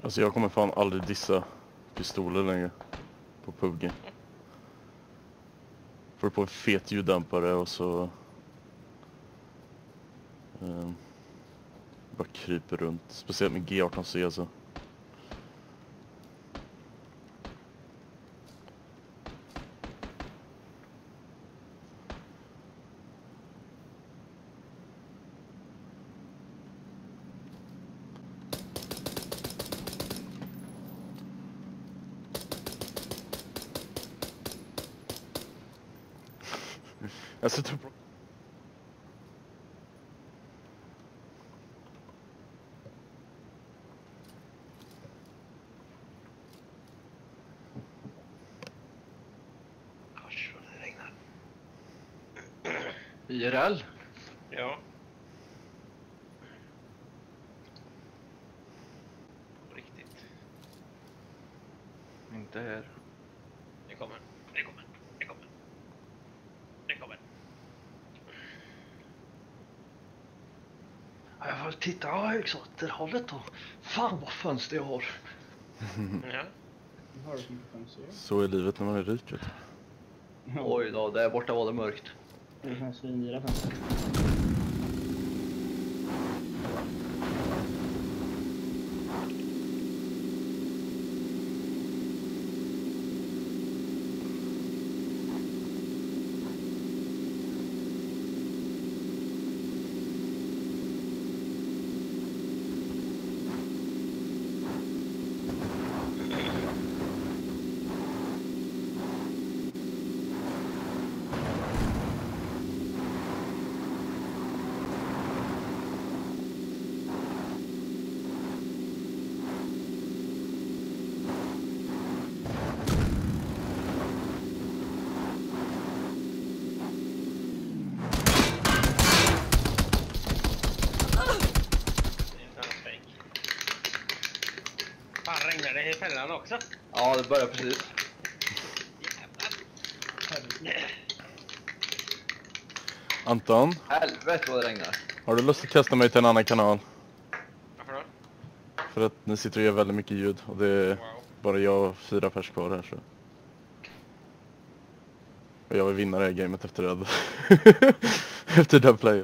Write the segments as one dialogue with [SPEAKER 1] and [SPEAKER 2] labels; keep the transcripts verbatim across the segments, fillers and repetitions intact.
[SPEAKER 1] Alltså jag kommer fan aldrig dissa pistoler längre på P U B G. Får på en fet ljuddämpare och så um, bara kryper runt. Speciellt med G arton C alltså. Jag sitter på...
[SPEAKER 2] Gosh, vad det regnar.
[SPEAKER 3] I R L?
[SPEAKER 2] Ja. På riktigt.
[SPEAKER 3] Inte här.
[SPEAKER 2] Det kommer. Det kommer. Det kommer. Det kommer.
[SPEAKER 3] Ja, jag får titta, ja exakt, det hållet då. Fan vad fönster jag har.
[SPEAKER 2] Ja.
[SPEAKER 4] Har du så mycket fönster?
[SPEAKER 1] Så är livet när man är rik, vet du.
[SPEAKER 3] Oj då, där borta var det mörkt.
[SPEAKER 4] Det är såna här svindyra fönster.
[SPEAKER 2] Fan, regnar det i fällan också?
[SPEAKER 3] Ja, det börjar precis.
[SPEAKER 2] Jävlar.
[SPEAKER 1] Anton,
[SPEAKER 3] Helvete vad det regnar.
[SPEAKER 1] har du lust att kasta mig till en annan kanal?
[SPEAKER 2] Varför då?
[SPEAKER 1] För att ni sitter och gör väldigt mycket ljud och det är
[SPEAKER 2] Wow.
[SPEAKER 1] bara jag och fyra pers kvar här så. Och jag vill vinna det här gamet efter det. Efter den playen.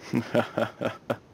[SPEAKER 1] det.